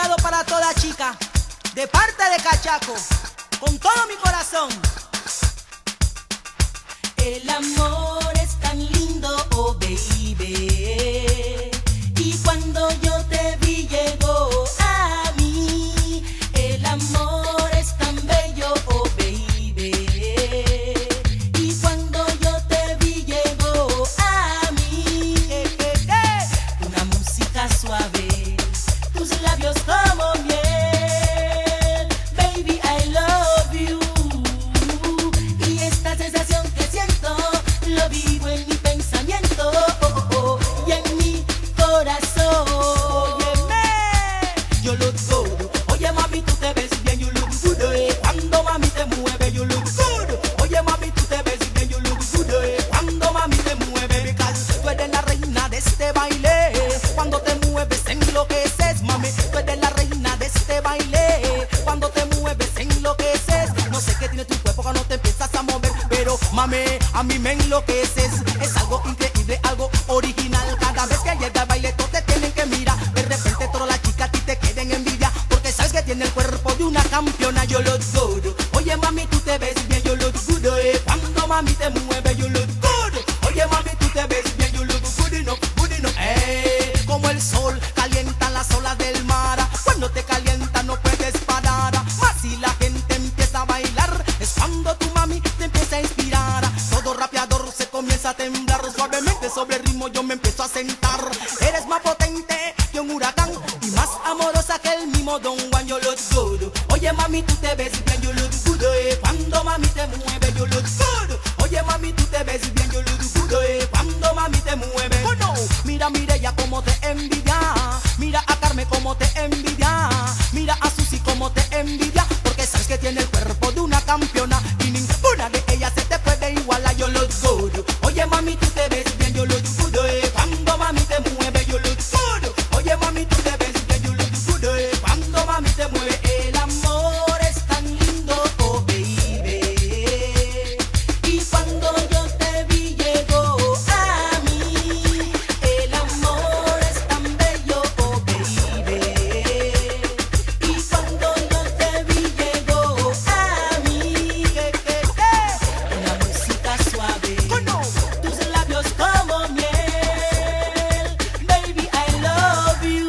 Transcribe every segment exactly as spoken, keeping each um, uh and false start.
dedicado para toda chica, de parte de Cachaco, con todo mi corazón. El amor es tan lindo, oh baby, y cuando yo te vi llegó a mí. El amor es tan bello, oh baby, y cuando yo te vi llegó a mí. Eh, eh, eh. Una música suave, tus labios como miel, baby I love you. Y esta sensación que siento, lo vivo en mi pensamiento, oh, oh, oh, y en mi corazón. Óyeme, yo look good. Oye mami, tú te ves bien, you look good. Eh. Cuando mami te mueve, you look good. Oye mami, tú te ves bien, you look good. Eh. Cuando mami te mueve, because tú eres la reina de este baile. Cuando te mueves enloqueces, mami, tú eres la reina de este baile. Cuando te mueves enloqueces. No sé qué tiene tu cuerpo cuando te empiezas a mover, pero mami, a mí me enloqueces. Es algo increíble, algo original. Cada vez que llega el baile todos te tienen que mirar. De repente todas las chicas a ti te queden envidia, porque sabes que tiene el cuerpo de una campeona. Yo look good. Oye mami, tú te ves bien, yo look good. Eh. Cuando mami te mueve, yo look good. Oye mami, tú te ves bien, yo look good enough, good enough. Eh. Como el sol calienta las olas del mar, cuando te calienta no puedes parar. Más si la gente empieza a bailar, es cuando tu mami te empieza a inspirar. Todo rapeador se comienza a temblar, suavemente sobre el ritmo yo me empiezo a sentar. Eres más potente que un huracán y más amorosa que el mismo Don Juan. Yo look good. Oye mami, tú te ves bien, yo look good. Eh. Cuando mami te mueve, yo look good. Oye mami, tú te ves bien, yo look good. Eh. Cuando mami te mueve, oh no. Mira, mira ella como te envidia. Mira a Carmen como te envidia. Mira a Susi como te envidia, porque sabes que tiene el cuerpo de una campeona y ninguna de ellas se te puede igualar. Yo look good. Oye mami, tú te ves bien, yo look good. Eh. Cuando mami te mueve, yo look good. Oye mami, tú te ves bien, yo look good. Eh. Cuando mami te mueve. El amor es tan lindo, oh baby, y cuando yo te vi llegó a mí. El amor es tan bello, oh baby, y cuando yo te vi llegó a mí. Que, que, que. Una música suave, tus labios como miel, baby I love you.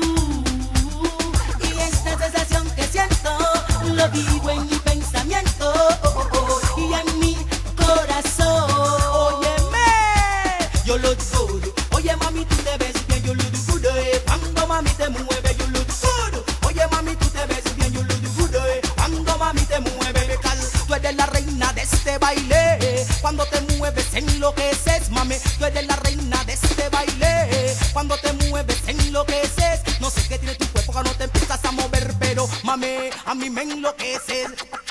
Y esta sensación que siento, lo vivo en mi pensamiento, oh, oh, oh, y en mi corazón. Óyeme, yo look good. Oye mami, tú te ves bien, yo look good. Eh. Cuando mami te mueve, yo look good. Oye mami, tú te ves bien, yo look good. Eh. Cuando mami te mueve, because tú eres la reina de este baile. Cuando te mueves enloqueces, mami, tú eres la reina de este baile. Cuando te mueves enloqueces. No sé qué tiene tu cuerpo cuando te empiezas a mover, pero mami, a mí me enloqueces.